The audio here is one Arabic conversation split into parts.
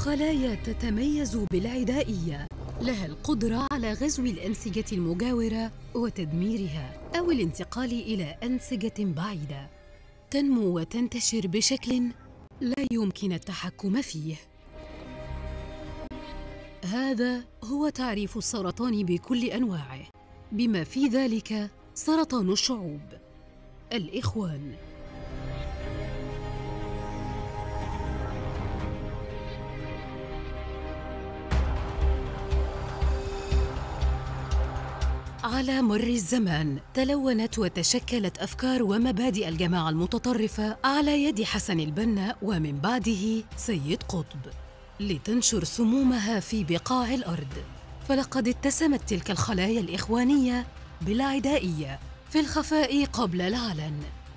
خلايا تتميز بالعدائية، لها القدرة على غزو الأنسجة المجاورة وتدميرها أو الانتقال إلى أنسجة بعيدة. تنمو وتنتشر بشكل لا يمكن التحكم فيه. هذا هو تعريف السرطان بكل أنواعه، بما في ذلك سرطان الشعوب. الإخوان. على مر الزمان تلونت وتشكلت أفكار ومبادئ الجماعة المتطرفة على يد حسن البنا ومن بعده سيد قطب لتنشر سمومها في بقاع الأرض. فلقد اتسمت تلك الخلايا الإخوانية بالعدائية في الخفاء قبل العلن.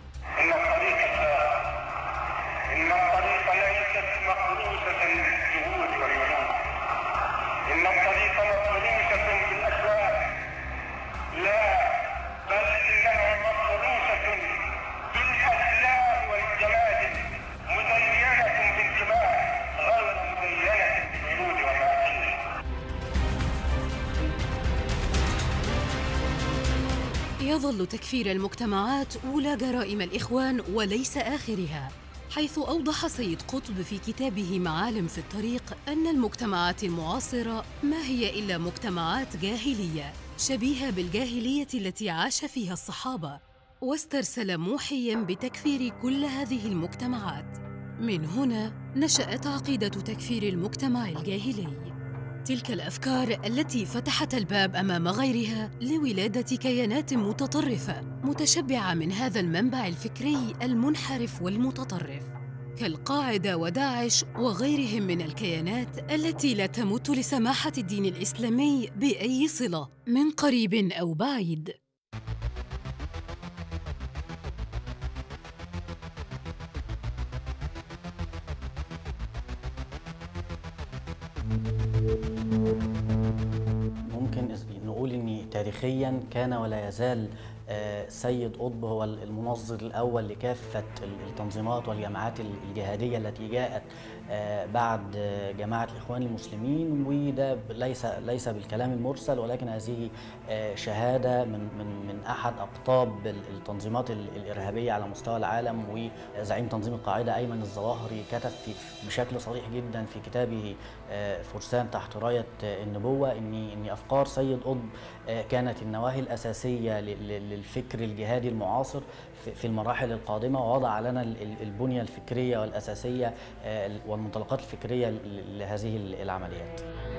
إن الطريق ليست مقروسة بالجهود والعلوم، إن الطريق مفروشة بالأشواق، لا بل إنها مفروشة بالأخلاق والجمال، مزينة بالدماء غير مزينة بالعلوم والمعاني. يظل تكفير المجتمعات أولى جرائم الإخوان وليس آخرها، حيث أوضح سيد قطب في كتابه معالم في الطريق أن المجتمعات المعاصرة ما هي إلا مجتمعات جاهلية شبيهة بالجاهلية التي عاش فيها الصحابة، واسترسل موحياً بتكفير كل هذه المجتمعات. من هنا نشأت عقيدة تكفير المجتمع الجاهلي، تلك الأفكار التي فتحت الباب أمام غيرها لولادة كيانات متطرفة متشبعة من هذا المنبع الفكري المنحرف والمتطرف، كالقاعدة وداعش وغيرهم من الكيانات التي لا تمت لسماحة الدين الإسلامي بأي صلة من قريب أو بعيد. ممكن نقول إن تاريخياً كان ولا يزال سيد قطب هو المنظر الأول لكافة التنظيمات والجماعات الجهادية التي جاءت بعد جماعة الإخوان المسلمين، وده ليس بالكلام المرسل، ولكن هذه شهادة من أحد أقطاب التنظيمات الإرهابية على مستوى العالم. وزعيم تنظيم القاعدة أيمن الظواهري كتب بشكل صريح جدا في كتابه فرسان تحت راية النبوة إن أفكار سيد قطب كانت النواهي الأساسية للفكر الجهادي المعاصر في المراحل القادمة، ووضع لنا البنية الفكرية والأساسية والمنطلقات الفكرية لهذه العمليات.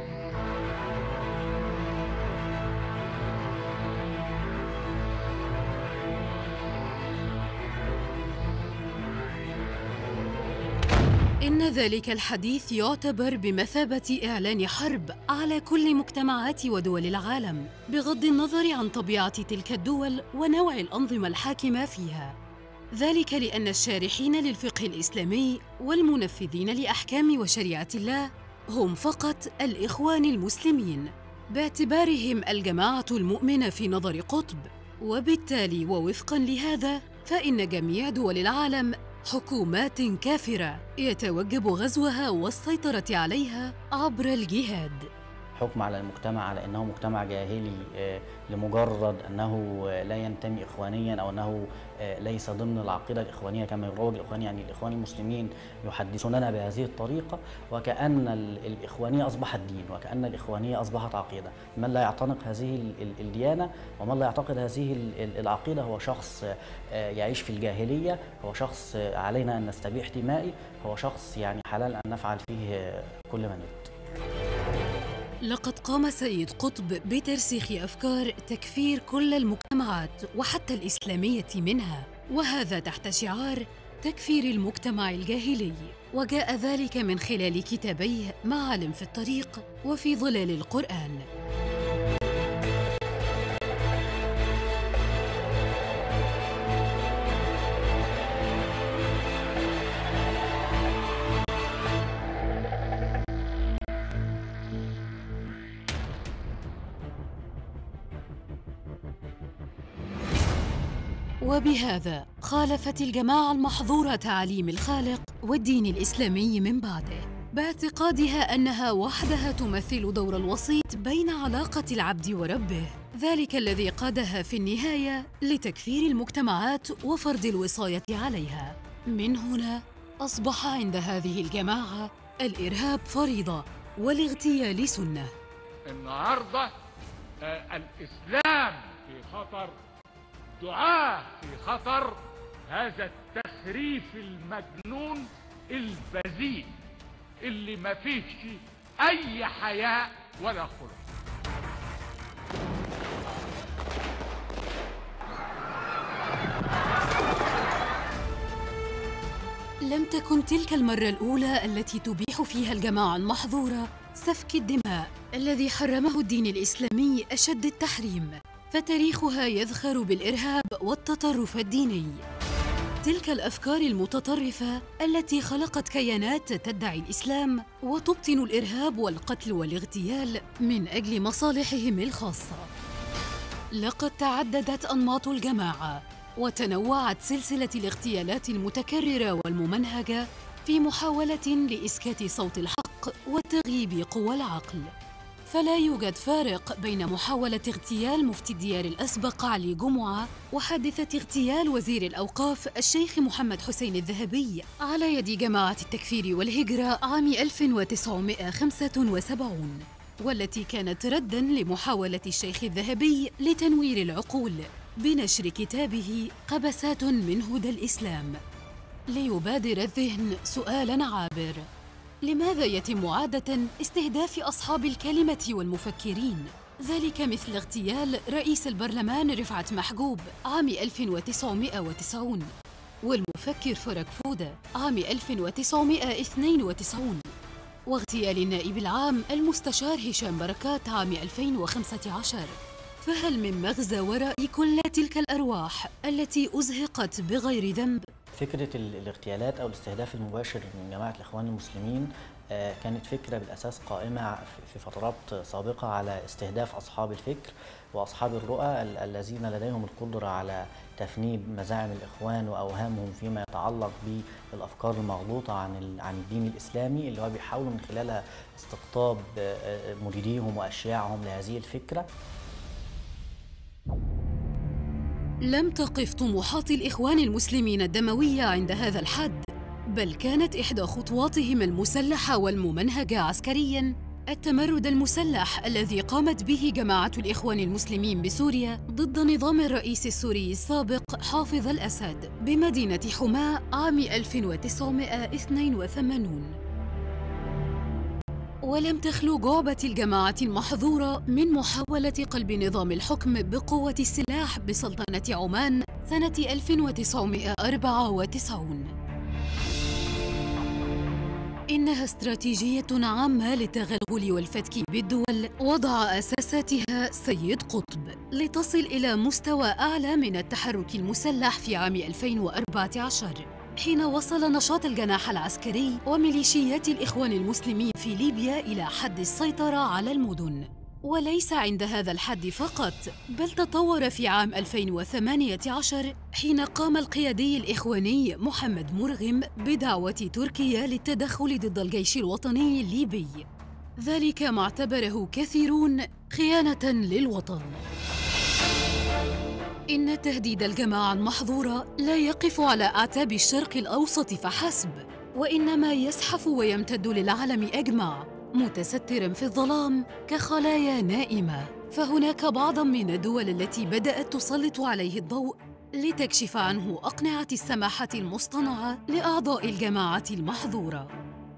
إن ذلك الحديث يعتبر بمثابة إعلان حرب على كل مجتمعات ودول العالم، بغض النظر عن طبيعة تلك الدول ونوع الأنظمة الحاكمة فيها. ذلك لأن الشارحين للفقه الإسلامي والمنفذين لأحكام وشريعة الله هم فقط الإخوان المسلمين، باعتبارهم الجماعة المؤمنة في نظر قطب. وبالتالي ووفقاً لهذا فإن جميع دول العالم حكومات كافرة يتوجب غزوها والسيطرة عليها عبر الجهاد. حكم على المجتمع على أنه مجتمع جاهلي لمجرد أنه لا ينتمي إخوانيا أو أنه ليس ضمن العقيدة الإخوانية كما يروج الإخوان، يعني الإخوان المسلمين يحدثوننا بهذه الطريقة وكأن الإخوانية أصبحت دين وكأن الإخوانية أصبحت عقيدة. من لا يعتنق هذه الديانة ومن لا يعتقد هذه العقيدة هو شخص يعيش في الجاهلية، هو شخص علينا أن نستبيح دمائه، هو شخص يعني حلال أن نفعل فيه كل ما نريد. لقد قام سيد قطب بترسيخ أفكار تكفير كل المجتمعات وحتى الإسلامية منها، وهذا تحت شعار تكفير المجتمع الجاهلي، وجاء ذلك من خلال كتابيه معالم في الطريق وفي ظلال القرآن. وبهذا خالفت الجماعة المحظورة تعاليم الخالق والدين الإسلامي من بعده. باعتقادها أنها وحدها تمثل دور الوسيط بين علاقة العبد وربه، ذلك الذي قادها في النهاية لتكفير المجتمعات وفرض الوصاية عليها. من هنا أصبح عند هذه الجماعة الإرهاب فريضة والاغتيال سنة. النهاردة الإسلام في خطر، دعاة في خطر، هذا التخريف المجنون البذيء اللي ما فيهش أي حياء ولا خلق. لم تكن تلك المرة الأولى التي تبيح فيها الجماعة المحظورة سفك الدماء الذي حرمه الدين الإسلامي أشد التحريم، فتاريخها يذخر بالإرهاب والتطرف الديني. تلك الأفكار المتطرفة التي خلقت كيانات تدعي الإسلام وتبطن الإرهاب والقتل والاغتيال من أجل مصالحهم الخاصة. لقد تعددت أنماط الجماعة وتنوعت سلسلة الاغتيالات المتكررة والممنهجة في محاولة لإسكات صوت الحق وتغييب قوى العقل. فلا يوجد فارق بين محاولة اغتيال مفتي الديار الأسبق علي جمعة وحادثة اغتيال وزير الأوقاف الشيخ محمد حسين الذهبي على يد جماعة التكفير والهجرة عام 1975، والتي كانت رداً لمحاولة الشيخ الذهبي لتنوير العقول بنشر كتابه قبسات من هدى الإسلام. ليبادر الذهن سؤالاً عابر: لماذا يتم عادة استهداف أصحاب الكلمة والمفكرين؟ ذلك مثل اغتيال رئيس البرلمان رفعت محجوب عام 1990، والمفكر فرج فودة عام 1992، واغتيال النائب العام المستشار هشام بركات عام 2015. فهل من مغزى وراء كل تلك الأرواح التي أزهقت بغير ذنب؟ فكرة الاغتيالات أو الاستهداف المباشر من جماعة الإخوان المسلمين كانت فكرة بالأساس قائمة في فترات سابقة على استهداف أصحاب الفكر وأصحاب الرؤى الذين لديهم القدرة على تفنيد مزاعم الإخوان وأوهامهم فيما يتعلق بالأفكار المغلوطة عن الدين الإسلامي، اللي هو بيحاولوا من خلالها استقطاب مريديهم وأشياعهم لهذه الفكرة. لم تقف طموحات الإخوان المسلمين الدموية عند هذا الحد، بل كانت إحدى خطواتهم المسلحة والممنهجة عسكرياً التمرد المسلح الذي قامت به جماعة الإخوان المسلمين بسوريا ضد نظام الرئيس السوري السابق حافظ الأسد بمدينة حماة عام 1982. ولم تخلو جعبة الجماعة المحظورة من محاولة قلب نظام الحكم بقوة السلاح بسلطنة عمان سنة 1994. إنها استراتيجية عامة للتغلغل والفتك بالدول وضع أساساتها سيد قطب لتصل إلى مستوى أعلى من التحرك المسلح في عام 2014، حين وصل نشاط الجناح العسكري وميليشيات الإخوان المسلمين في ليبيا إلى حد السيطرة على المدن. وليس عند هذا الحد فقط، بل تطور في عام 2018 حين قام القيادي الإخواني محمد مرغم بدعوة تركيا للتدخل ضد الجيش الوطني الليبي، ذلك ما اعتبره كثيرون خيانة للوطن. إن تهديد الجماعة المحظورة لا يقف على أعتاب الشرق الأوسط فحسب، وإنما يزحف ويمتد للعالم أجمع، متستراً في الظلام كخلايا نائمة. فهناك بعضاً من الدول التي بدأت تسلط عليه الضوء لتكشف عنه أقنعة السماحة المصطنعة لأعضاء الجماعة المحظورة.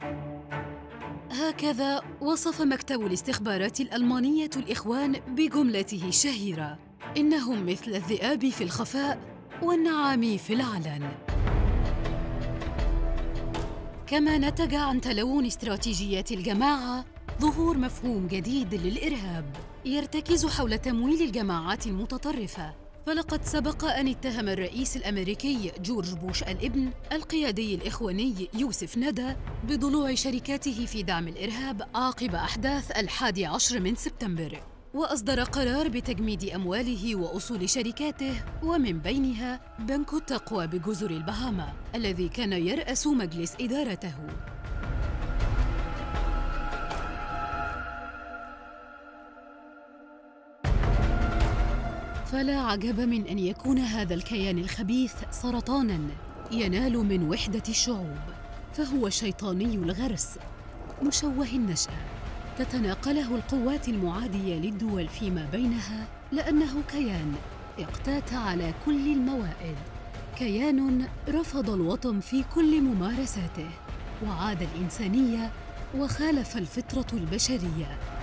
هكذا وصف مكتب الاستخبارات الألمانية الإخوان بجملته الشهيرة: إنهم مثل الذئاب في الخفاء والنعام في العلن. كما نتج عن تلون استراتيجيات الجماعة ظهور مفهوم جديد للإرهاب يرتكز حول تمويل الجماعات المتطرفة. فلقد سبق أن اتهم الرئيس الأمريكي جورج بوش الابن القيادي الإخواني يوسف ندى بضلوع شركاته في دعم الإرهاب عقب أحداث 11 من سبتمبر، وأصدر قرار بتجميد أمواله وأصول شركاته، ومن بينها بنك التقوى بجزر البهاما الذي كان يرأس مجلس إدارته. فلا عجب من أن يكون هذا الكيان الخبيث سرطاناً ينال من وحدة الشعوب، فهو شيطاني الغرس مشوه النشأة، تتناقله القوات المعادية للدول فيما بينها، لأنه كيان اقتات على كل الموائد، كيان رفض الوطن في كل ممارساته، وعاد الإنسانية وخالف الفطرة البشرية.